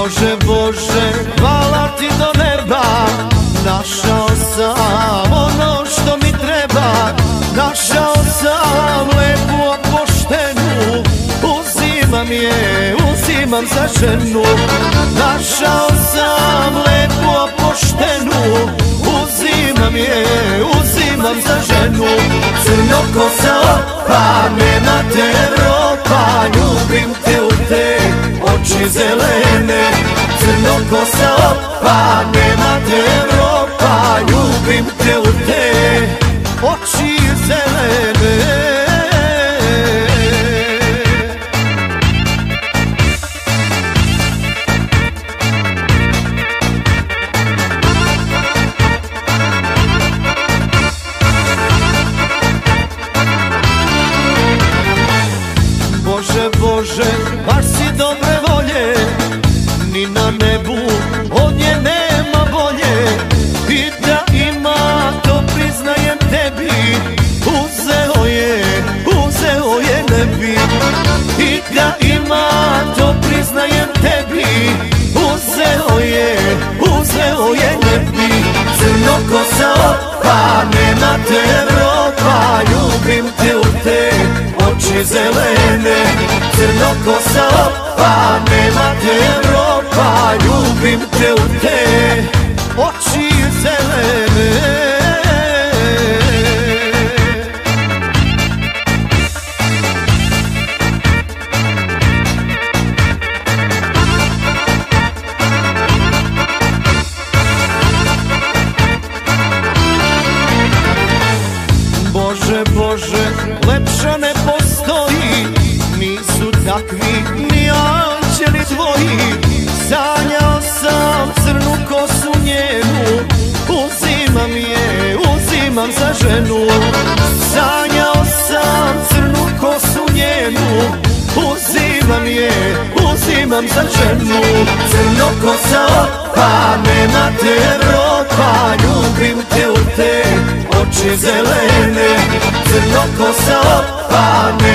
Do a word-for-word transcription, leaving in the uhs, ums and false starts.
Bože, Bože, hvala ti do neba. Našao sam ono što mi treba. Našao sam lepu, a poštenu. Uzimam je, uzimam za ženu. Našao sam lepu, a poštenu. Uzimam je, uzimam za ženu. Crnokosa opa, nema te ropa. Ljubim te u te oči zelene. Crnokosa opa, nema te ropa. Ljubim te u te oči zelene. Bože, Bože, baš si dobre volje. Ni na nebu od nje nema bolje. I da ima, to priznajem tebi. Uzeo je, uzeo je ne bi. I da ima, to priznajem tebi. Uzeo je, uzeo je ne bi. Crnokosa opa, nema te ropa. Ljubim te u te oči zelene. Crnokosa opa, nema te ropa. Ljubim te u te oči zelene. Bože, Bože, lepša ne postoji. Nisu takvi ni anđeli tvoji. Sanjao sam crnu kosu njenu. Uzimam je, uzimam za ženu. Sanjao sam crnu kosu njenu. Uzimam je, uzimam za ženu. Crnokosa opa, nema te ropa. Ljubim te u te oči zelene. Crnokosa opa,